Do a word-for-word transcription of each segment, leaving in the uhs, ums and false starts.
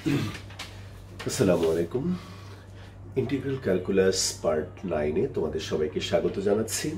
আসসালামু আলাইকুম। Integral calculus part নাইনে তোমাদের সবাইকে স্বাগত জানাচ্ছি।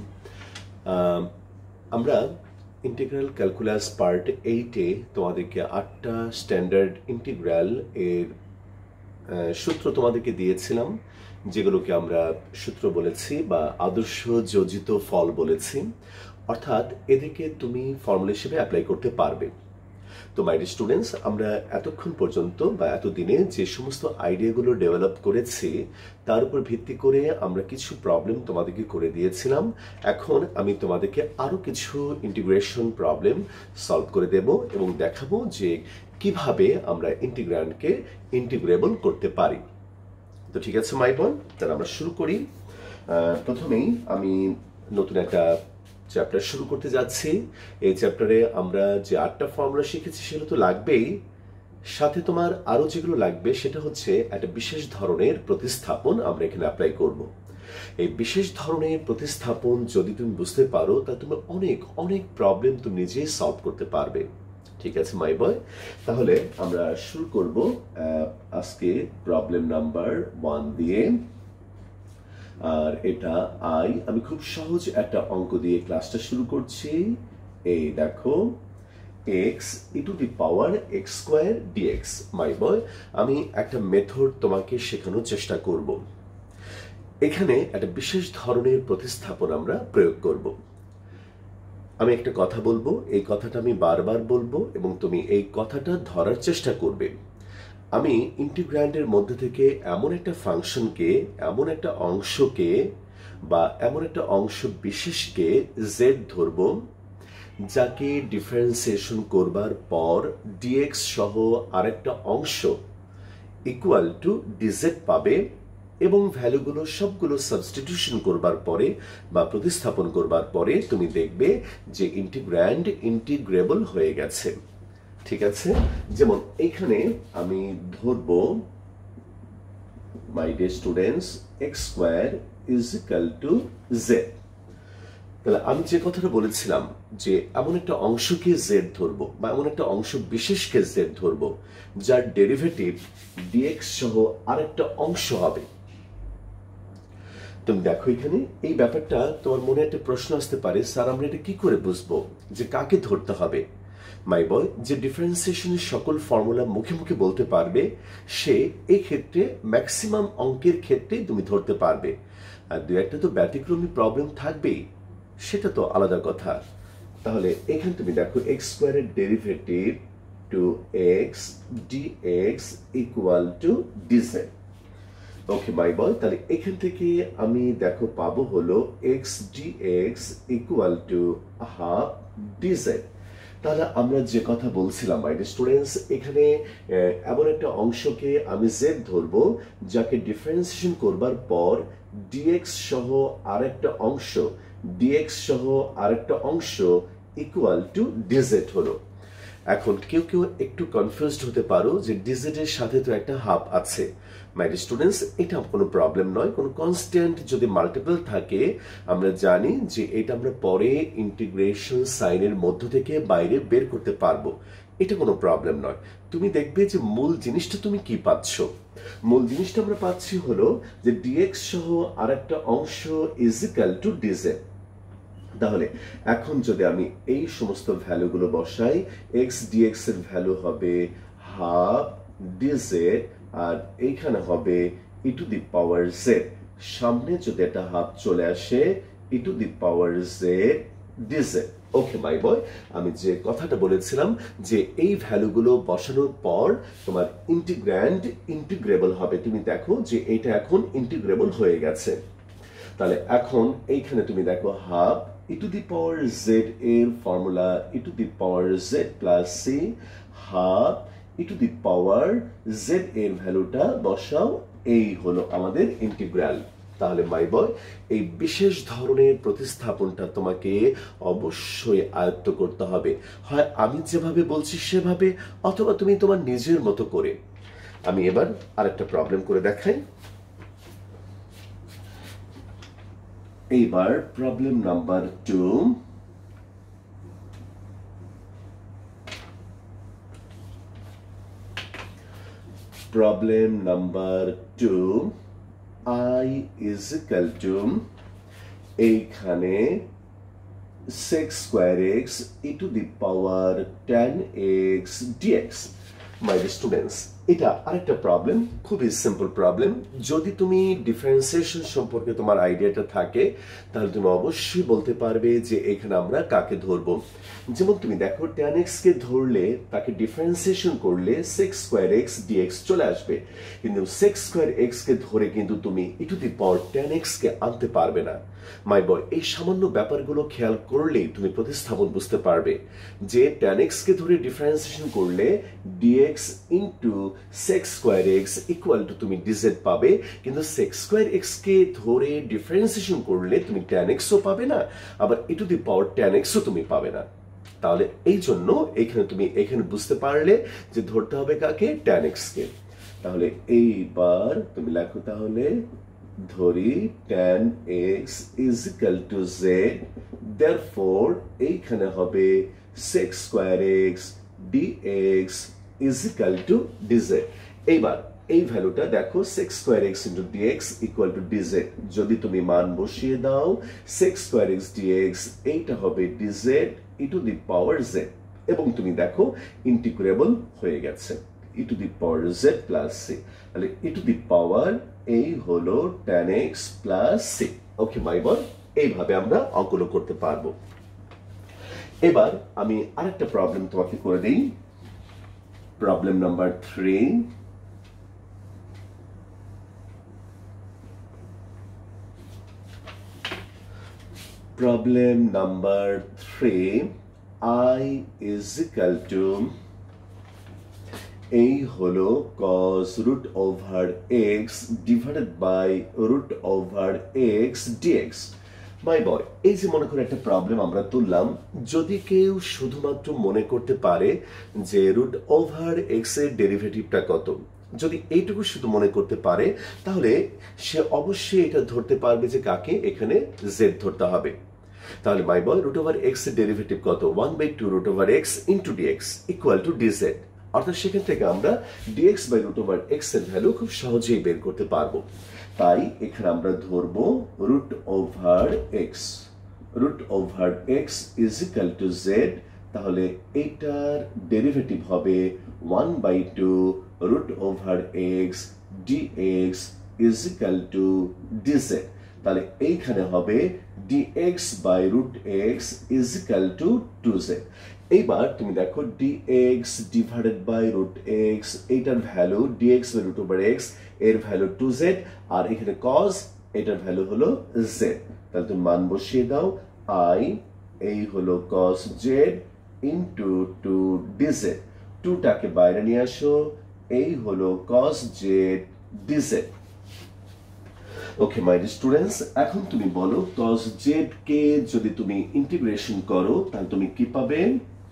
আমরা ইন্টিগ্রাল ক্যালকুলাস পার্ট এইটে তোমাদেরকে আটটা স্ট্যান্ডার্ড ইন্টিগ্রাল এর সূত্র তোমাদেরকে দিয়েছিলাম, যেগুলোকে আমরা সূত্র বলেছি বা আদর্শ যোজিত ফল বলেছি। অর্থাৎ এদেরকে তুমি ফর্মুলা হিসেবে অ্যাপ্লাই করতে পারবে। তো মাই ডিয়ার স্টুডেন্টস, আমরা এতক্ষণ পর্যন্ত বা এতদিনে যে সমস্ত আইডিয়াগুলো ডেভেলপ করেছি তার উপর ভিত্তি করে আমরা কিছু প্রবলেম তোমাদেরকে করে দিয়েছিলাম। এখন আমি তোমাদেরকে আরও কিছু ইন্টিগ্রেশন প্রবলেম সলভ করে দেব এবং দেখাবো যে কিভাবে আমরা ইন্টিগ্র্যান্ডকে ইন্টিগ্রেবল করতে পারি। তো ঠিক আছে মাই বোন, তাহলে আমরা শুরু করি। প্রথমেই আমি নতুন একটা চ্যাপ্টার শুরু করতে যাচ্ছি। এই চ্যাপ্টারে আমরা যে আটটা ফর্মুলা শিখেছি সেগুলো তো লাগবেই, সাথে তোমার আরো যেগুলো লাগবে সেটা হচ্ছে একটা বিশেষ ধরনের প্রতিস্থাপন আমরা এখানে অ্যাপ্লাই করব। এই বিশেষ ধরনের প্রতিস্থাপন যদি তুমি বুঝতে পারো তাহলে তুমি অনেক অনেক প্রবলেম তুমি নিজেই সলভ করতে পারবে। ঠিক আছে মাই বয়, তাহলে আমরা শুরু করব আজকে প্রবলেম নাম্বার ওয়ান দিয়ে। আর এটা আই আমি খুব সহজ একটা অঙ্ক দিয়ে ক্লাসটা শুরু করছি। এই দেখো, X E to the power X square dx. My boy, আমি একটা মেথড তোমাকে শেখানোর চেষ্টা করব। এখানে একটা বিশেষ ধরনের প্রতিস্থাপন আমরা প্রয়োগ করব। আমি একটা কথা বলবো, এই কথাটা আমি বারবার বলবো এবং তুমি এই কথাটা ধরার চেষ্টা করবে। আমি ইন্টিগ্র্যান্ডের মধ্যে থেকে এমন একটা ফাংশনকে, এমন একটা অংশকে বা এমন একটা অংশ বিশেষকে জেড ধরব, যাকে ডিফারেন্সিয়েশন করবার পর ডিএক্স সহ আরেকটা অংশ ইকুয়াল টু ডিজেড পাবে এবং ভ্যালুগুলো সবগুলো সাবস্টিটিউশন করবার পরে বা প্রতিস্থাপন করবার পরে তুমি দেখবে যে ইন্টিগ্র্যান্ড ইন্টিগ্রেবল হয়ে গেছে। ঠিক আছে, যেমন এইখানে আমি ধরবো my dear students X square is equal to Z. তাহলে আমি যে কথাটা বলেছিলাম যে এমন একটা অংশকে জেড ধরবো বা এমন একটা অংশ বিশেষকে জেড ধরবো যার ডেরিভেটিভ ডিএক্স সহ আরেকটা অংশ হবে। তুমি দেখো এখানে এই ব্যাপারটা তোমার মনে একটা প্রশ্ন আসতে পারে, স্যার আমরা এটা কি করে বুঝবো যে কাকে ধরতে হবে? মাই বয়, যে ডিফারেন্সিয়েশনের সকল ফর্মুলা মুখে মুখে বলতে পারবে সে এই ক্ষেত্রে ম্যাক্সিমাম অঙ্কের ক্ষেত্রে তুমি ধরতে পারবে। আর দু একটা তো ব্যতিক্রমী প্রবলেম থাকবেই, সেটা তো আলাদা কথা। তাহলে এখানে তুমি দেখো এক্স স্কোয়ারের derivative two X DX equal to DZ. Okay my boy, তাহলে এখান থেকে আমি দেখো পাবো হলো X DX equal to half DZ. তাহলে আমরা যে কথা বলছিলাম মাই ডিয়ার স্টুডেন্টস, এখানে এমন একটা অংশকে আমি জেড ধরবো যাকে ডিফারেন্সিয়েশন করবার পর ডিএক্স সহ আরেকটা অংশ ডিএক্স সহ আরেকটা অংশ ইকুয়াল টু ডিজেড হলো। এখন কেউ কেউ একটু কনফিউজড হতে পারো যে ডিজেড এর সাথে তো একটা হাফ আছে। মাই ডিয়ার স্টুডেন্টস, এটা কোনো প্রবলেম নয়। কোনো কনস্ট্যান্ট যদি মাল্টিপল থাকে আমরা জানি যে এটা আমরা পরে ইন্টিগ্রেশন সাইনের মধ্য থেকে বাইরে বের করতে পারবো, এটা কোনো প্রবলেম নয়। তুমি দেখবে যে মূল জিনিসটা তুমি কি পাচ্ছ। মূল জিনিসটা আমরা পাচ্ছি হলো যে ডিএক্স সহ আরেকটা অংশ ইজ ইকুয়াল টু ডিজেড। তাহলে এখন যদি আমি এই সমস্ত ভ্যালুগুলো বসাই, এক্স ডিএক্স এর ভ্যালু হবে হাফ ডিজেড আর এইখানে হবে ই টু দি পাওয়ার জেড। সামনে যদি একটা হাফ চলে আসে e to the power z dz. Okay my boy, আমি যে কথাটা বলেছিলাম যে এই ভ্যালুগুলো বসানোর পর তোমার ইন্টিগ্র্যান্ড ইন্টিগ্রেবল হবে। তুমি দেখো যে এটা এখন ইন্টিগ্রেবল হয়ে গেছে। তাহলে এখন এইখানে তুমি দেখো half e to the power z এর formula e to the power z plus c, half e to the power z এর ভ্যালুটা বসাও, এই হলো আমাদের ইন্টিগ্রাল। তাহলে মাই বয়, এই বিশেষ ধরনের প্রতিস্থাপনটা তোমাকে অবশ্যই আয়ত্ত করতে হবে, হয় আমি যেভাবে বলছি সেভাবে অথবা তুমি তোমার নিজের মতো করে। আমি এবার আরেকটা প্রবলেম করে দেখাই। এইবার problem number two. Problem number two, I is equal to এইখানে six square x E to the power ten x dx. My students, এটা আরেকটা প্রবলেম, খুবই সিম্পল প্রবলেম। যদি তুমি ডিফারেন্সিয়েশন সম্পর্কে তোমার আইডিয়াটা থাকে তাহলে তুমি অবশ্যই বলতে পারবে যে এখানে আমরা কাকে ধরবো। যেমন তুমি দেখো টেন এক্স কে ধরলে তাকে ডিফারেন্সিয়েশন করলে সিক্স স্কোয়ার এক্স ডিএক্স চলে আসবে, কিন্তু সিক্স স্কোয়ার এক্স কে ধরে কিন্তু তুমি e to the power ten x কে আনতে পারবে না। মাই বয়, এই সামান্য ব্যাপারগুলো খেয়াল করলেই তুমি প্রতিস্থাপন বুঝতে পারবে যে টেন এক্স কে ধরে ডিফারেন্সিয়েশন করলে dx into six square x equal to তুমি ডিজেড পাবে, কিন্তু সিক্স স্কোয়ার এক্স কে ধরে ডিফারেন্সিয়েশন করলে তুমি টেন এক্সও পাবে না, আবার ই টু দি পাওয়ার টেন এক্সও তুমি পাবে না। তাহলে এই জন্য এখানে তুমি এখানে বুঝতে পারলে যে ধরতে হবে কাকে, টেন এক্স কে। তাহলে এইবার তুমি লেখো, তাহলে ধরি ten x is equal to z, therefore এইখানে হবে six square x dx is equal to dz. এইবার এই ভ্যালুটা দেখো six square x into dx equal to dz. যদি তুমি মান বসিয়ে দাও সিক্স স্কোয়ার এক্স ডিএক্স, এইটা হবে dz e to the power z, এবং তুমি দেখো ইন্টিগ্রেবল হয়ে গেছে e to the power z plus c. তাহলে ই টু দি পাওয়ার এই হলো ten x plus c. Okay my boy, এইভাবে আমরা অঙ্কন করতে পারবো। এবার আমি আরেকটা প্রবলেম তোমাকে করে দিই, problem number three. Problem number three, I is equal to এই হলো cos root over x divided by root over x dx। মাই বয়, এই যে মনে করে একটা প্রবলেম আমরা তুললাম, যদি কেউ শুধুমাত্র মনে করতে পারে যে রুট ওভার এক্স এর ডেরিভেটিভটা কত, যদি এইটুকু শুধু মনে করতে পারে তাহলে সে অবশ্যই এটা ধরতে পারবে যে কাকে, এখানে জেড ধরতে হবে। তাহলে my boy, root over x এর ডেরিভেটিভ কত, one by two root over x into dx equal to dz. অর্থাৎ সেখান থেকে আমরা dx by root over x এর ভ্যালু খুব সহজেই বের করতে পারবো। তাই এখানে আমরা ধরবো root over x, root over x is equal to Z. তাহলে এইটার ডেরিভেটিভ হবে one by two root over x dx is equal to dz. তাহলে এইখানে হবে dx by root x is equal to two z. এইবার তুমি দেখো dx divided by root x, এইটার value dx by root over x, এর value two z, আর এখানে cos এটার ভ্যালু হলো z। তাহলে তুমি মান বসিয়ে দাও, i এই হলো cos z into two dz, two টাকে বাইরে নিয়ে আসো, এই হলো cos z dz। Okay my students, এখন তুমি বলো cos z কে যদি তুমি ইন্টিগ্রেশন করো তাহলে তুমি কি পাবে?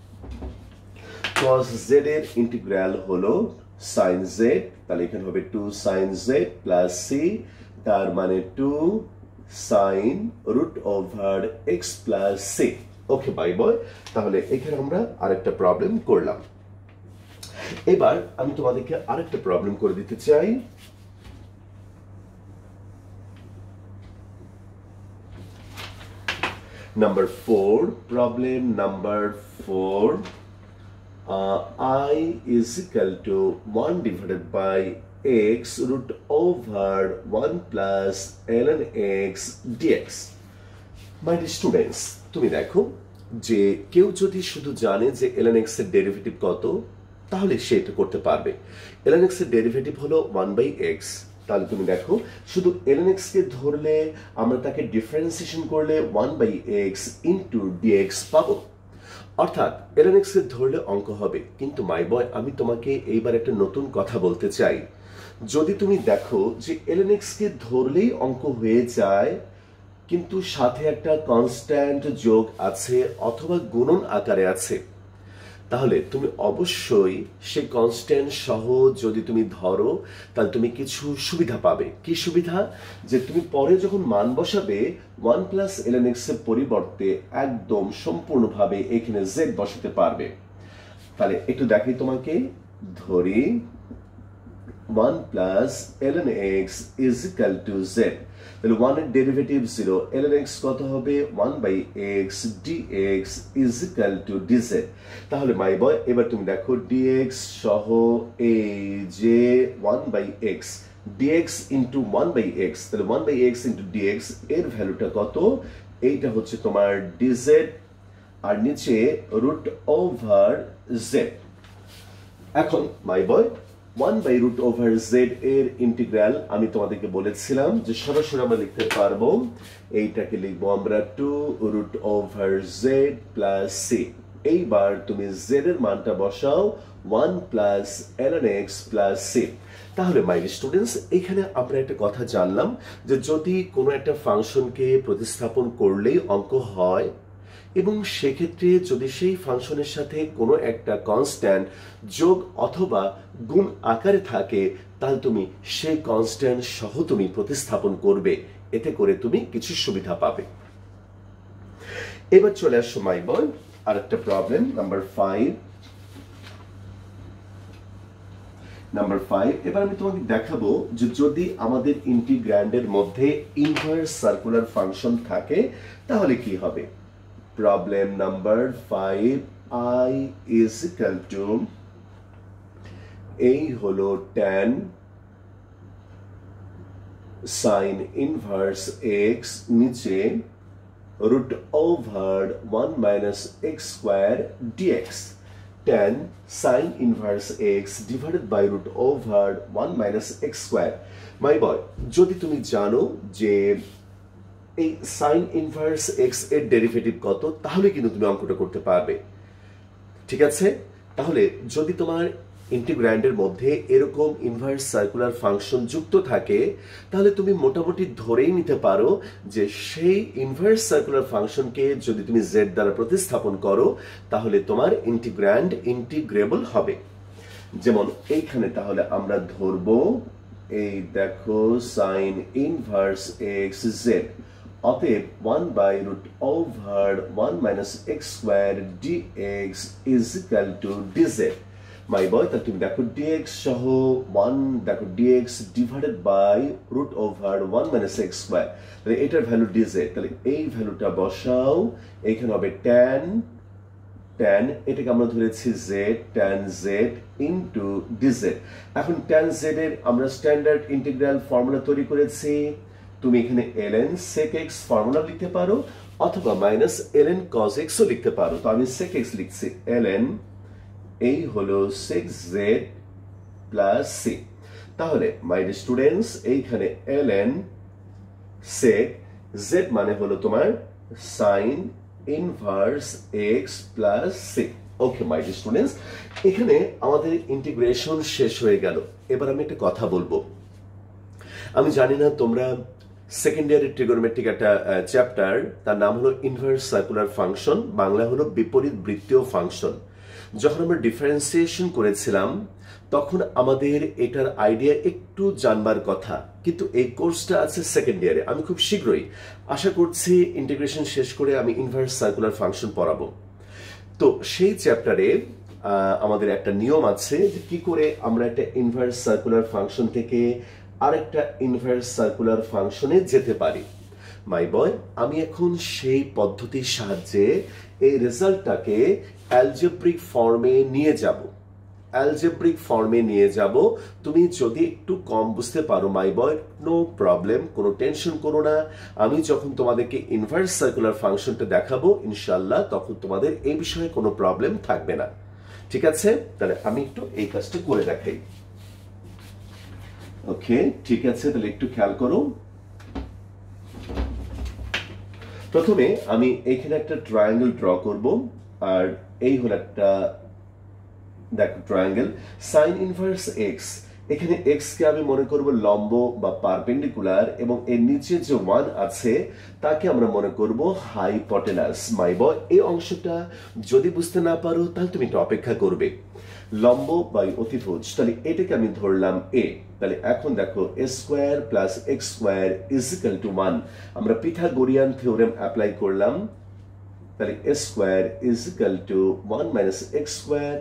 cos z এর ইন্টিগ্রাল হলো sin z, তাহলে এখানে হবে two sin z plus c, তার মানে two sin root over x plus c। Okay bye boy, তাহলে এখানে আমরা আরেকটা প্রবলেম করলাম। এবার আমি তোমাদেরকে আরেকটা প্রবলেম করে দিতে চাই। Number four, problem number four, uh, I is equal to one divided by x root over one plus ln x dx. My dear students, তুমি দেখো যে কেউ যদি শুধু জানে যে ln x এর ডেরিভেটিভ কত তাহলে সে এটা করতে পারবে। ln x এর ডেরিভেটিভ হলো ওয়ান বাই এক্স। তাহলে তুমি দেখো শুধু ln x কে ধরলে আমরা তাকে ডিফারেন্সিয়েশন করলে one by x into dx পাবো, অর্থাৎ ln x কে ধরলে অঙ্ক হবে। কিন্তু মাই বয়, আমি তোমাকে এইবার একটা নতুন কথা বলতে চাই। যদি তুমি দেখো যে ln x কে ধরলেই অঙ্ক হয়ে যায় কিন্তু সাথে একটা কনস্ট্যান্ট যোগ আছে অথবা গুণন আকারে আছে, তাহলে তুমি অবশ্যই সেই কনস্ট্যান্ট সহ যদি তুমি ধরো তাহলে তুমি কিছু সুবিধা পাবে। কি সুবিধা? যে তুমি পরে যখন মান বসাবে ওয়ান প্লাস ln x এর পরিবর্তে একদম সম্পূর্ণভাবে এখানে z বসাতে পারবে। তাহলে একটু দেখাই তোমাকে, ধরি one plus ln x is equal to Z. তাহলে ওয়ান এর ডেরিভেটিভ জিরো, ln x কত হবে one by x dx is equal to dz। তাহলে মাই বয় এবার তুমি দেখো dx সহ এই যে one by x dx into one by x, তাহলে one by x into dx এর ভ্যালুটা কত, এইটা হচ্ছে তোমার dz আর নিচে রুট ওভার জেড। এখন my boy one by root over z এর ইন্টিগ্রাল আমি তোমাদেরকে বলেছিলাম যে সরাসরি আমরা লিখতে পারবো, এইটাকে লিখবো আমরা two root over z plus c. এইবার তুমি জেড এর মানটা বসাও one plus ln x plus c. তাহলে মাই স্টুডেন্টস এখানে আমরা একটা কথা জানলাম যে যদি কোনো একটা ফাংশনকে প্রতিস্থাপন করলেই অঙ্ক হয় এবং সেক্ষেত্রে যদি সেই ফাংশনের সাথে কোনো একটা কনস্ট্যান্ট যোগ অথবা গুণ আকারে থাকে তাহলে তুমি সেই কনস্ট্যান্ট সহ তুমি প্রতিস্থাপন করবে, এতে করে তুমি কিছু সুবিধা পাবে। এবার চলে আসো মাই বয় আর একটা problem number five. Number five এবার আমি তোমাকে দেখাবো যে যদি আমাদের ইন্টিগ্র্যান্ডের মধ্যে ইনভার্স সার্কুলার ফাংশন থাকে তাহলে কি হবে। Problem number five, I is equal to a হলো tan sin inverse x নিচে root over one minus x square dx, tan sin inverse x divided by root over one minus x square। My boy, যদি তুমি জানো যে এই sine inverse x এর derivative কত তাহলে কিন্তু তুমি অঙ্কটা করতে পারবে, ঠিক আছে। তাহলে যদি তোমার ইন্টিগ্র্যান্ডের মধ্যে এরকম ইনভার্স সার্কুলার ফাংশন যুক্ত থাকে তাহলে তুমি মোটামুটি ধরেই নিতে পারো যে সেই ইনভার্স সার্কুলার ফাংশনকে যদি তুমি জেড দ্বারা প্রতিস্থাপন করো তাহলে তোমার ইন্টিগ্র্যান্ড ইন্টিগ্রেবল হবে। যেমন এইখানে তাহলে আমরা ধরবো এই দেখো সাইন ইনভার্স এক্স জেড, অতএব one by root over one minus x square dx is equal to dz. My boy তাহলে তুমি দেখো ডিএক্স সহ ওয়ান দেখো dx divided by root over one minus x square, তাহলে এটার ভ্যালু ডিজেড, তাহলে এই ভ্যালুটা বসাও, এইখানে হবে ট্যান ট্যান এটাকে আমরা ধরেছি z, tan z into dz. এখন ট্যান জেড এর আমরা স্ট্যান্ডার্ড ইন্টিগ্রাল ফর্মুলা তৈরি করেছি, তুমি এখানে ln sec x ফর্মুলা লিখতে পারো অথবা মাইনাস ln cos x ও লিখতে পারো। তো আমি sec x লিখছি, ln এই হলো sec z প্লাস c। তাহলে মাই স্টুডেন্টস এইখানে ln sec z মানে হলো তোমার sin inverse x plus c। Okay my students, এখানে আমাদের ইন্টিগ্রেশন শেষ হয়ে গেল। এবার আমি একটা কথা বলবো, আমি জানি না তোমরা সেকেন্ড ইয়ারের ট্রিগোনোমেট্রিক একটা চ্যাপ্টার, তার নাম হলো ইনভার্স সার্কুলার ফাংশন, বাংলা হলো বিপরীত বৃত্তীয় ফাংশন। যখন আমরা ডিফারেন্সিয়েশন করেছিলাম তখন আমাদের এটার আইডিয়া একটু জানবার কথা, কিন্তু এই কোর্সটা আছে সেকেন্ড ইয়ারে। আমি খুব শীঘ্রই আশা করছি ইন্টিগ্রেশন শেষ করে আমি ইনভার্স সার্কুলার ফাংশন পড়াবো। তো সেই চ্যাপ্টারে আমাদের একটা নিয়ম আছে যে কি করে আমরা একটা ইনভার্স সার্কুলার ফাংশন থেকে আরেকটা ইনভার্স সার্কুলার ফাংশনে যেতে পারি। মাই বয়, আমি এখন সেই পদ্ধতির সাহায্যে এই রেজাল্টটাকে অ্যালজেব্রিক ফর্মে নিয়ে যাব অ্যালজেব্রিক ফর্মে নিয়ে যাব। তুমি যদি একটু কম বুঝতে পারো মাই বয়, নো প্রবলেম, কোনো টেনশন করো না। আমি যখন তোমাদেরকে ইনভার্স সার্কুলার ফাংশনটা দেখাবো ইনশাল্লাহ তখন তোমাদের এই বিষয়ে কোনো প্রবলেম থাকবে না, ঠিক আছে। তাহলে আমি একটু এই কাজটা করে দেখাই। ওকে, ঠিক আছে, তাহলে একটু খেয়াল করো। প্রথমে আমি এইখানে একটা ট্রায়াঙ্গেল ড্র করব, আর এই হলো একটা দেখো ট্রায়াঙ্গেল সাইন ইনভার্স এক্স। এখানে এক্স কে আমি মনে করব লম্ব বা পারপেন্ডিকুলার, এবং এর নিচে যে ওয়ান আছে তাকে আমরা মনে করব হাইপোটেনাস। মাই বয়, এই অংশটা যদি বুঝতে না পারো তাহলে তুমি একটু অপেক্ষা করবে। লম্ব বাই অতিভুজ, তাহলে এটাকে আমি ধরলাম এ। তাহলে এখন দেখো a square plus x square is equal to one. আমরা পিথাগোরিয়ান থিওরেম অ্যাপ্লাই করলাম, তাহলে a square is equal to one minus x square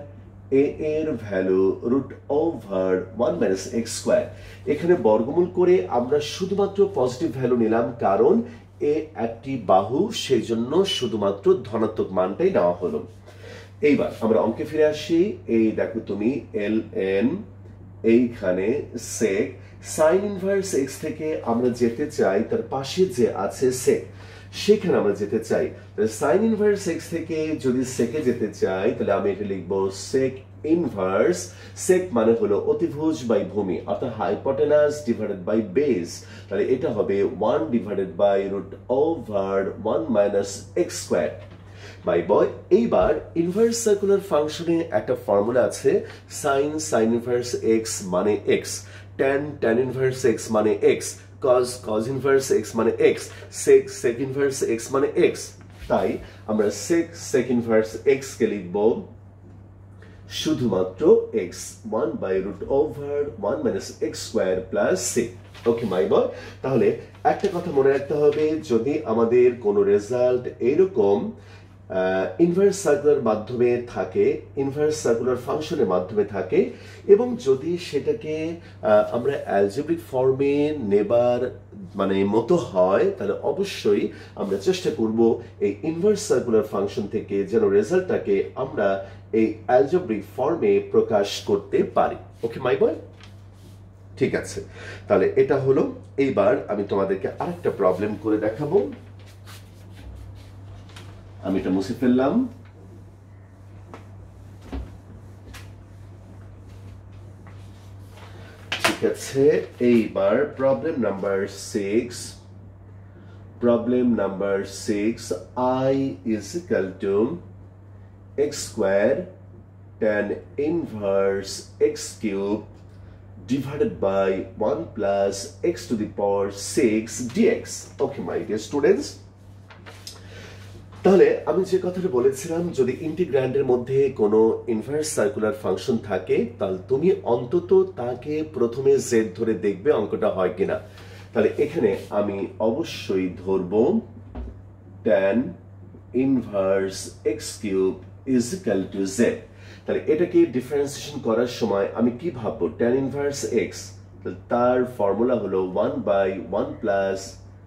a এর value root over one minus x square. এখানে বর্গমূল করে আমরা শুধুমাত্র পজিটিভ ভ্যালু নিলাম, কারণ এ একটি বাহু, সেই জন্য শুধুমাত্র ধনাত্মক মানটাই নেওয়া হলো। এইবার আমরা অঙ্কে ফিরে আসি। এই দেখো তুমি এল এন, এইখানে সেক, সাইন ইনভার্স এক্স থেকে আমরা যেতে চাই তার পাশে যে আছে সেক, সেখানে আমরা যেতে চাই। সাইন ইনভার্স এক্স থেকে যদি সেকে যেতে চাই তাহলে আমি এটা লিখবো সেক ইনভার্স। সেক মানে হলো অতিভুজ বাই ভূমি, অর্থাৎ হাইপোটেনাস ডিভাইডেড বাই বেস। তাহলে এটা হবে one divided by root over one minus x square. My boy, এইবার ইনভার্স সার্কুলার ফাংশনে একটা ফর্মুলা আছে, সাইন সাইন ইনভার্স এক্স মানে x, tan tan inverse x মানে x, cos cos inverse x মানে x, sec sec inverse x মানে x। তাই আমরা sec sec inverse x কে লিখব শুধুমাত্র x, one by root over one minus x square plus c। Okay my boy, তাহলে একটা কথা মনে রাখতে হবে, যদি আমাদের কোনো রেজাল্ট এইরকম ইনভার্স সার্কুলার মাধ্যমে থাকে, ইনভার্স সার্কুলার ফাংশনের মাধ্যমে থাকে, এবং যদি সেটাকে আমরা অ্যালজেব্রিক ফর্মে নেবার মানে মতো হয়, তাহলে অবশ্যই আমরা চেষ্টা করব এই ইনভার্স সার্কুলার ফাংশন থেকে যেন রেজাল্টটাকে আমরা এই অ্যালজেব্রিক ফর্মে প্রকাশ করতে পারি। ওকে মাই বয়, ঠিক আছে। তাহলে এটা হলো। এইবার আমি তোমাদেরকে আরেকটা প্রবলেম করে দেখাবো। আমি এটা মুছে ফেললাম। ঠিক আছে, এইবার problem number six. Problem number six, I is equal to x square tan inverse x cube divided by one plus x to the power six dx. Okay my dear students, তাহলে আমি যে কথাটা বলেছিলাম, যদি ইন্টিগ্র্যান্ডের মধ্যে কোনো ইনভার্স সার্কুলার ফাংশন থাকে তাহলে তুমি অন্তত তাকে প্রথমে জেড ধরে দেখবে অঙ্কটা হয় কিনা। তাহলে এখানে আমি অবশ্যই ধরব tan inverse x cube is equal to z। তাহলে এটাকে ডিফারেন্সিয়েশন করার সময় আমি কি ভাববো, tan ইনভার্স x, তার ফর্মুলা হলো one by one plus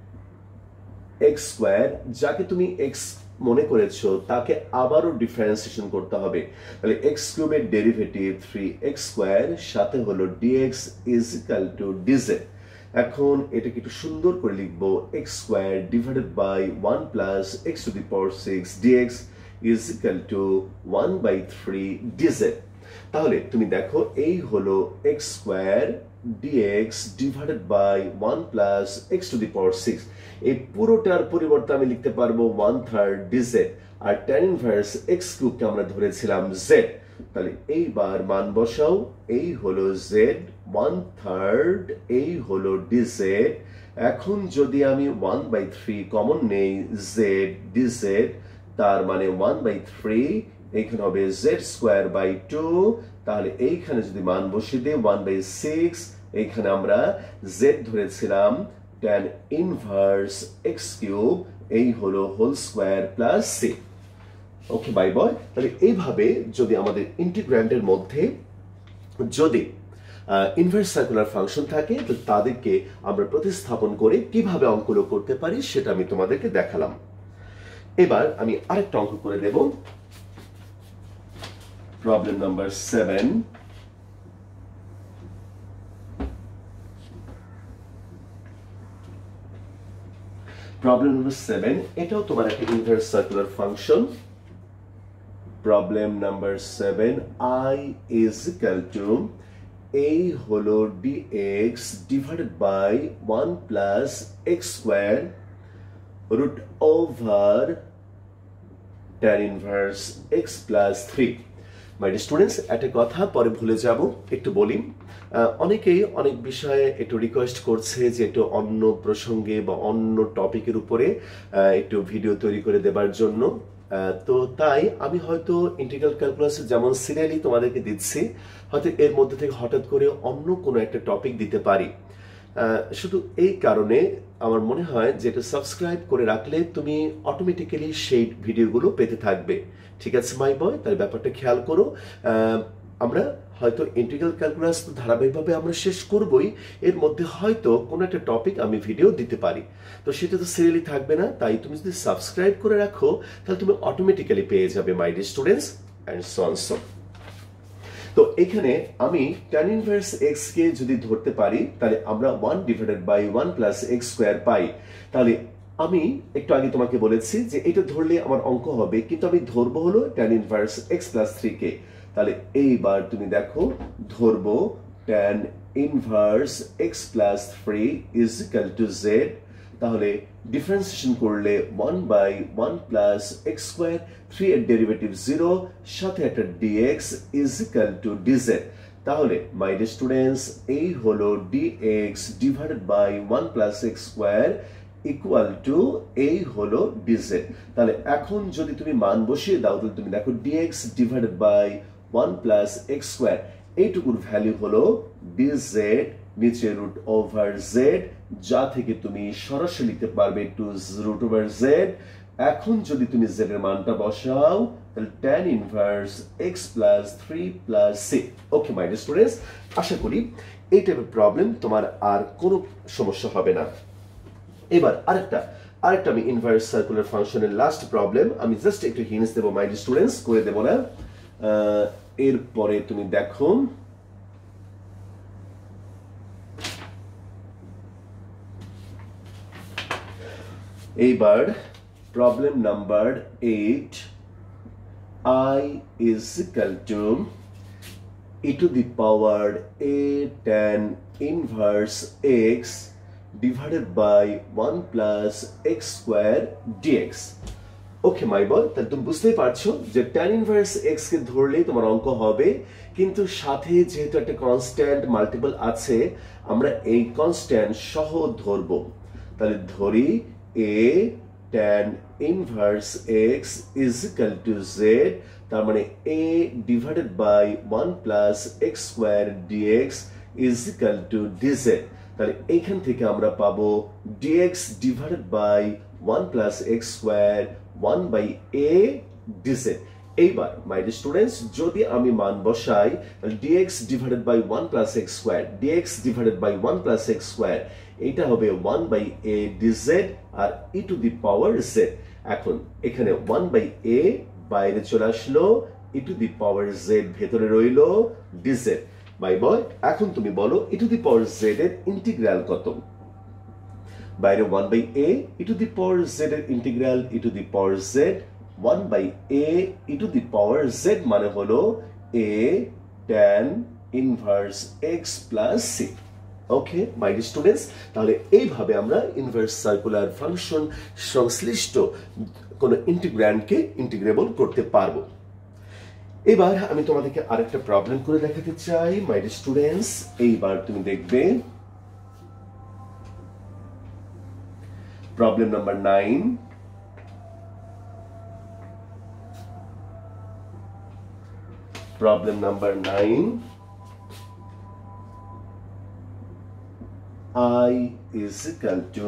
x square, যাকে তুমি এক্স মনে করেছো তাকে আবারও ডিফারেন্সিয়েশন করতে হবে। তাহলে এক্স কিউবের ডেরিভেটিভ থ্রি এক্স স্কোয়ার, সাথে হলো dx is equal to dz. এখন এটাকে একটু সুন্দর করে লিখবো, x square divided by one plus x to the power six dx is equal to one by three dz. তাহলে তুমি দেখো, এই হলো x square dx divided by one plus x to the power six। এই পুরোটার পরিবর্তে আমি লিখতে পারবো ওয়ান থার্ড dz, আর tan inverse x কিউব কে আমরা ধরেছিলাম z। তাহলে এইবার মান বসাও, এই হলো z, ওয়ান থার্ড, এই হলো dz। এখন যদি আমি ওয়ান বাই থ্রি কমন নেই, z dz, তার মানে ওয়ান বাই থ্রি, এইখানে হবে z স্কোয়ার বাই টু। তাহলে এইখানে যদি মান বসিয়ে দিই ওয়ান বাই সিক্স, এইখানে আমরা z ধরেছিলাম tan ইনভার্স x কিউব, এই হলো whole square plus c. Okay bye boy, তাহলে এইভাবে যদি আমাদের ইন্টিগ্র্যান্ডের মধ্যে যদি ইনভার্স সার্কুলার ফাংশন থাকে তো তাদেরকে আমরা প্রতিস্থাপন করে কিভাবে অঙ্কগুলো করতে পারি সেটা আমি তোমাদেরকে দেখালাম। এবার আমি আরেকটা অঙ্ক করে দেব। Problem number seven. Problem number seven, এটাও তোমার একটা inverse circular function. Problem number seven, I is equal to, এই হলো dx divided by one plus x square root over tan inverse x plus three. My dear students, একটা কথা পরে ভুলে যাব, একটু বলি। অনেকেই অনেক বিষয়ে একটু রিকোয়েস্ট করছে যে একটু অন্য প্রসঙ্গে বা অন্য টপিকের উপরে একটু ভিডিও তৈরি করে দেবার জন্য। তো তাই আমি হয়তো ইন্টিগ্রাল ক্যালকুলাসে যেমন সিরিয়ালি তোমাদেরকে দিচ্ছি, হয়তো এর মধ্যে থেকে হঠাৎ করে অন্য কোনো একটা টপিক দিতে পারি। শুধু এই কারণে আমার মনে হয় যে এটা সাবস্ক্রাইব করে রাখলে তুমি অটোমেটিক্যালি সেই ভিডিওগুলো পেতে থাকবে। ঠিক আছে মাই বয়, তাই ব্যাপারটা খেয়াল করো। আমরা হয়তো ইন্টিগ্রাল ক্যালকুলাস তো ধারাবাহিকভাবে আমরা শেষ করবই, এর মধ্যে হয়তো কোনো একটা টপিক আমি ভিডিও দিতে পারি, তো সেটা তো সিরিয়ালি থাকবে না। তাই তুমি যদি সাবস্ক্রাইব করে রাখো তাহলে তুমি অটোমেটিক্যালি পেয়ে যাবে my dear students and so on so. তো এখানে আমি tan ইনভার্স x কে যদি ধরতে পারি তাহলে আমরা one divided by one plus x square পাই। তাহলে আমি একটু আগে তোমাকে বলেছি যে এটা ধরলে আমার অঙ্ক হবে, কিন্তু আমি ধরবো হলো tan inverse x plus three কে। তাহলে এইবার তুমি দেখো ধরবো tan inverse x plus three is equal to z। তাহলে ডিফারেন্সিয়েশন করলে one by one plus x square, three এর ডেরিভেটিভ জিরো, সাথে একটা dx is equal to dz. তাহলে মাই ডিয়ার স্টুডেন্টস এই হলো dx divided by one plus x square equal to এই হলো ডিজেড। তাহলে এখন যদি তুমি মান বসিয়ে দাও তাহলে তুমি দেখো dx divided by one plus x square এইটুকুর ভ্যালু হলো ডিজেড, নিচে রুট ওভার জেড, যা থেকে তুমি সরাসরি লিখতে পারবে টু রুট ওভার জেড। এখন যদি তুমি জেড এর মানটা বসাও তাহলে tan inverse x plus three plus six. Okay my dear students, আশা করি এই টাইপের প্রবলেম তোমার আর কোনো সমস্যা হবে না। এবার আরেকটা আরেকটা আমি ইনভার্স সার্কুলার ফাংশনের লাস্ট প্রবলেম আমি জাস্ট একটু হিন্টস দেবো মাই ডিয়ার স্টুডেন্টস, করে দেবো না। এরপরে তুমি দেখো এইবার problem number eight, I is equal to e to the power a tan inverse x divided by one plus x square dx. Okay my boy, তাহলে তুমি বুঝতেই পারছো যে tan ইনভার্স x কে ধরলেই তোমার অঙ্ক হবে, কিন্তু সাথে যেহেতু একটা কনস্ট্যান্ট মাল্টিপল আছে আমরা এই কনস্ট্যান্ট সহ ধরবো। তাহলে ধরি a tan inverse x is equal to z, তার মানে a divided by one plus x square dx is equal to dz। তাহলে এইখান থেকে আমরা পাবো dx divided by one plus x square one by a dz। এইবার মাই dear students যদি আমি মান বসাই তাহলে dx divided by one plus x square, dx divided by one plus x square এটা হবে ওয়ান by a dz আর e to the power z। এখন এখানে ওয়ান by a বাইরে চলে আসলো, e to the power z ভেতরে রইলো dz। মাই বয়, এখন তুমি বলো e to the power z এর ইন্টিগ্রাল কত? বাইরে one by a, e to the power z এর integral e to the power z one by a e to the power z মানে হলো a tan inverse x plus c। Okay my dear students, তাহলে এইভাবে আমরা inverse circular function সংশ্লিষ্ট কোন ইন্টিগ্র্যান্ডকে integrable করতে পারবো। এবার আমি তোমাদেরকে আরেকটা প্রবলেম করে দেখাতে চাই মাই ডিয়ার স্টুডেন্টস। এইবার তুমি দেখবে problem number nine. Problem number nine, I is equal to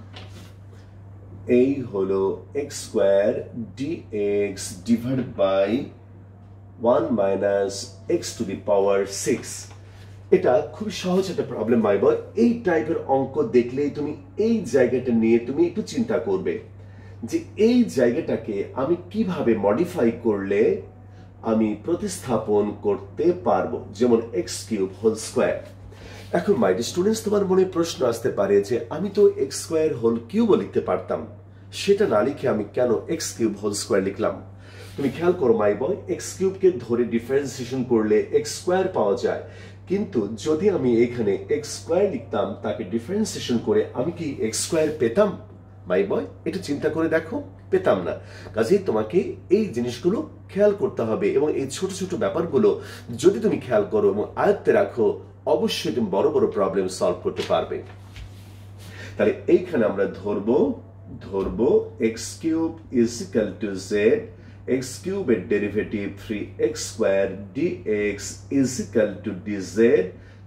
এই হলো x square dx divided by one minus x to the power six. এটা খুব সহজ একটা প্রবলেম মাই বয়। এই টাইপের অঙ্ক দেখলেই তুমি এই জায়গাটা নিয়ে তুমি একটু চিন্তা করবে যে এই জায়গাটাকে আমি কিভাবে মডিফাই করলে আমি প্রতিস্থাপন করতে পারবো, যেমন x কিউব হোল স্কোয়ার। এখন মাই ডিয়ার স্টুডেন্টস তোমার মনে প্রশ্ন আসতে পারে যে আমি তো এক্স স্কোয়ার হোল কিউবও লিখতে পারতাম, সেটা না লিখে আমি কেন এক্স কিউব হোল স্কোয়ার লিখলাম? তুমি খেয়াল করো মাই বয়, এক্স কিউবকে ধরে ডিফারেন্সিয়েশন করলে এক্স স্কোয়ার পাওয়া যায়, কিন্তু যদি আমি এখানে এক্স স্কোয়ার লিখতাম তাকে ডিফারেন্সিয়েশন করে আমি কি এক্স স্কোয়ার পেতাম? মাই বয়, একটু চিন্তা করে দেখো, পেতাম না। কাজেই তোমাকে এই জিনিসগুলো খেয়াল করতে হবে এবং এই ছোট ছোট ব্যাপারগুলো যদি তুমি খেয়াল করো এবং আয়ত্তে রাখো অবশ্যই তুমি বড় বড় প্রবলেম সলভ করতে পারবে। তাহলে এইখানে আমরা ধরবো ধরবো x cube is equal to z, x কিউবের derivative three x square dx is equal to dz.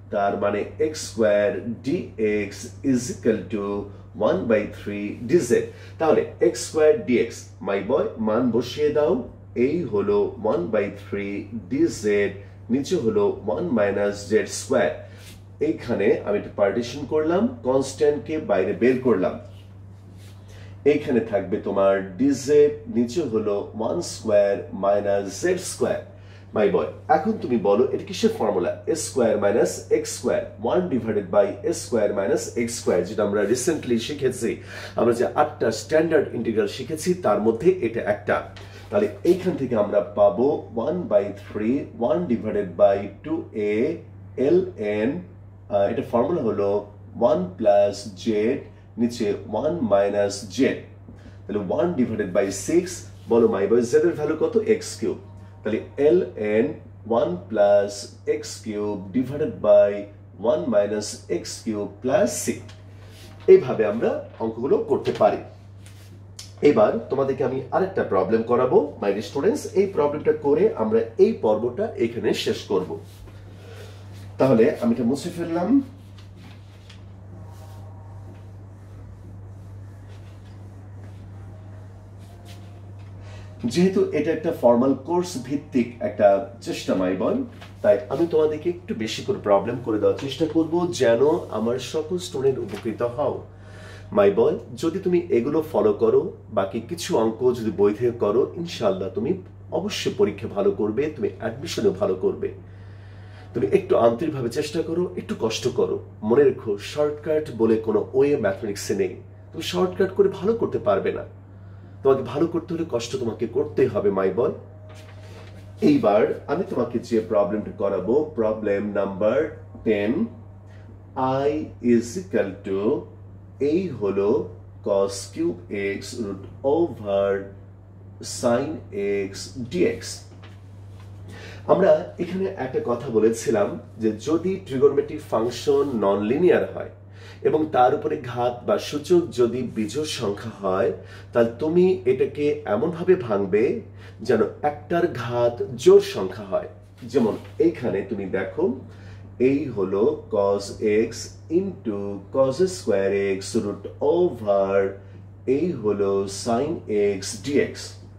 তার মানে x square dx is equal to one by three dz. তাহলে x square dx my boy মান বসিয়ে দাও। এই হলো one by three DZ, নিচে হলো ওয়ান মাইনাস জেড স্কোয়ার। এইখানে আমি একটা পার্টিশন করলাম, কনস্ট্যান্টকে বাইরে বের করলাম। এইখানে থাকবে তোমার ডিজেড, নিচে হলো one square minus z square. My boy এখন তুমি বলো এটা কিসের formula? S square minus x square one divided by s square minus x square, যেটা আমরা রিসেন্টলি শিখেছি। আমরা যে আটটা স্ট্যান্ডার্ড ইন্টিগ্রাল শিখেছি তার মধ্যে এটা একটা। তাহলে এইখান থেকে আমরা পাবো one by three one divided by two a l n, এটা ফর্মুলা হলো ওয়ান প্লাস জেড, নিচে ওয়ান মাইনাস জেড। তাহলে ওয়ান ডিভাইডেড বাই সিক্স, বলো মাই বয় জেড এর ভ্যালু কত? X cube. তাহলে l n one plus x cube divided by one minus x cube plus six. এইভাবে আমরা অঙ্কগুলো করতে পারি। এবার তোমাদেরকে আমি আরেকটা প্রবলেম করাবো মাই স্টুডেন্টস। এই প্রবলেমটা করে আমরা এই পর্বটা এখানে শেষ করব। তাহলে আমি এটা মুছে ফেললাম। যেহেতু এটা একটা ফর্মাল কোর্স ভিত্তিক একটা চেষ্টা মাই বয়, তাই আমি তোমাদেরকে একটু বেশি করে প্রবলেম করে দেওয়ার চেষ্টা করব যেন আমার সকল স্টুডেন্ট উপকৃত হও। মাই বয় যদি তুমি এগুলো ফলো করো, বাকি কিছু অঙ্ক যদি বই থেকে করো, ইনশাল্লাহ তুমি অবশ্যই পরীক্ষা ভালো করবে, তুমি অ্যাডমিশনও ভালো করবে। তুমি একটু আন্তরিকভাবে চেষ্টা করো, একটু কষ্ট করো। মনে রেখো শর্টকাট বলে কোনো ওয়ে ম্যাথমেটিক্সে নেই। তুমি শর্টকাট করে ভালো করতে পারবে না। তোমাকে ভালো করতে হলে কষ্ট তোমাকে করতেই হবে মাই বয়। এইবার আমি তোমাকে যে প্রবলেমটা করাবো, problem number ten. I is equal to, এই হলো cos cube x root over sine x dx. আমরা এখানে একটা কথা বলেছিলাম যে যদি ট্রিগোনোমেট্রিক ফাংশন নন লিনিয়ার হয় এবং তার উপরে ঘাত বা সূচক যদি বিজোড় সংখ্যা হয়, তাহলে তুমি এটাকে এমনভাবে ভাঙবে যেন একটার ঘাত জোড় সংখ্যা হয়। যেমন এইখানে তুমি দেখো, এই হলো cos x into cos square x root over এই হলো sin x dx।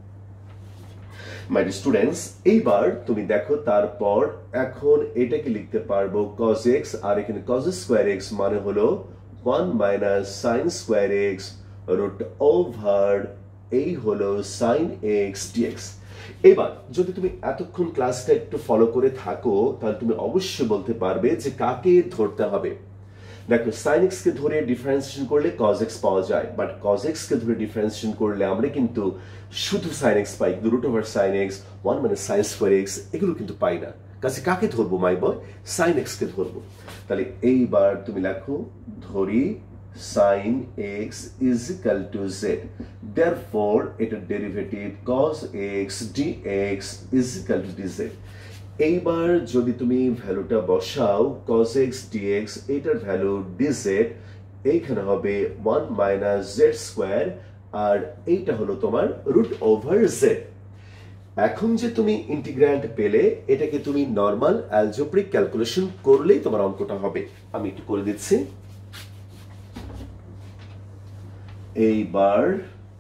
My students এইবার তুমি দেখো, তারপর এখন এটাকে লিখতে পারবো cos x, আর এখানে cos স্কোয়ার x মানে হলো one minus sin square x root over এই হলো sin x dx। এবার যদি তুমি এতক্ষণ ক্লাসটা একটু ফলো করে থাকো, তাহলে তুমি অবশ্যই বলতে পারবে যে কাকে ধরতে হবে। দেখো sin x কে ধরে ডিফারেন্সিয়েশন করলে cos x পাওয়া যায়, বাট cos x কে ধরে ডিফারেন্সিয়েশন করলে আমরা কিন্তু শুধু sin x পাই, কিন্তু root over sin x one minus sin square x এগুলো কিন্তু পাই না। কাছে কাকে ধরবো মাই বয়? sin x কে ধরবো। তাহলে এইবার তুমি লেখো, ধরি sin x is equal to z, therefore এটার derivative cos x dx is equal to dz। এইবার যদি তুমি ভ্যালুটা বসাও cos x dx, এটার ভ্যালু dz, এইখানে হবে ওয়ান মাইনাস জেড স্কোয়ার, আর এইটা হলো তোমার রুট ওভার জেড। এখন যে তুমি ইন্টিগ্র্যান্ড পেলে, এটাকে তুমি নর্মাল অ্যালজেব্রিক ক্যালকুলেশন করলেই তোমার অঙ্কটা হবে। আমি একটু করে দিচ্ছি। এইবার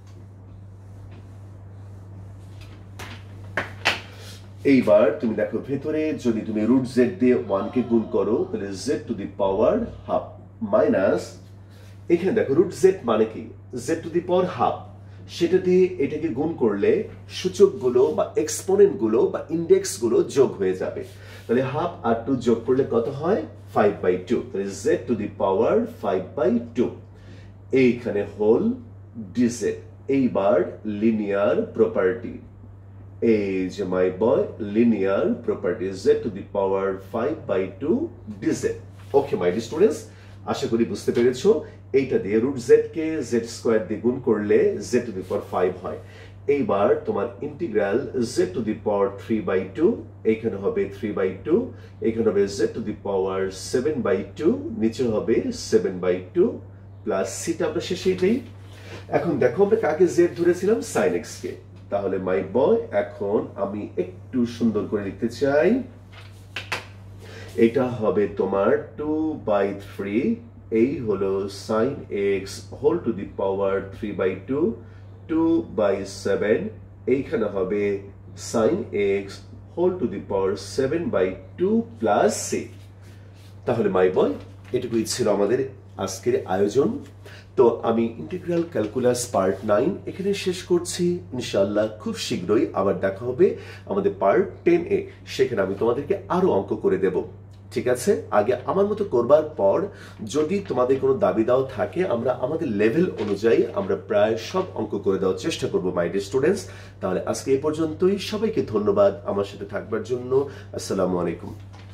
এইবার তুমি দেখো, ভেতরে যদি তুমি রুট জেড দিয়ে ওয়ান কে গুণ করো, তাহলে z to the power half minus, এখানে দেখো রুট জেড মানে কি? Z to the power half. সেটা দিয়ে এটাকে গুণ করলে সূচকগুলো বা এক্সপোনেন্ট গুলো বা ইন্ডেক্স গুলো যোগ হয়ে যাবে। তাহলে হাফ আর টু যোগ করলে কত হয়? Five by two. তাহলে z to the power five by two. এইখানে হোল ডিজেড। এইবার লিনিয়ার প্রপার্টি, এই যে my boy linear property z to the power five by two dz। Okay my students, আশা করি বুঝতে পেরেছো। এইটা দিয়ে রুট জেড কে জেড স্কোয়ার দিয়ে গুণ করলে z to the power five হয়। এইবার তোমার integral z to the power three by two, এইখানে হবে থ্রি বাই টু, এইখানে হবে z to the power seven by two, নিচে হবে সেভেন বাই টু প্লাস সিটা আমরা শেষেই দেই। এখন দেখো আমরা কাকে z ধরেছিলাম? sin x কে। তাহলে মাই বয় এখন আমি একটু সুন্দর করে লিখতে চাই। এটা হবে তোমার টু বাই থ্রি, এই হলো sine x whole to the power three by two, two by seven, এইখানে হবে sine x whole to the power seven by two plus c. তাহলে মাই বয়, এটুকুই ছিল আমাদের আজকের আয়োজন। তো আমি ইন্টিগ্রাল ক্যালকুলাস পার্ট নাইন এখানে শেষ করছি। ইনশাআল্লাহ খুব শীঘ্রই আবার দেখা হবে আমাদের পার্ট টেন এ, সেখানে আমি তোমাদেরকে আরো অঙ্ক করে দেব। ঠিক আছে, আগে আমার মতো করবার পর যদি তোমাদের কোনো দাবি দাও থাকে, আমরা আমাদের লেভেল অনুযায়ী আমরা প্রায় সব অঙ্ক করে দেওয়ার চেষ্টা করব মাই ডিয়ার স্টুডেন্টস। তাহলে আজকে এই পর্যন্তই, সবাইকে ধন্যবাদ আমার সাথে থাকবার জন্য। আসসালামু আলাইকুম।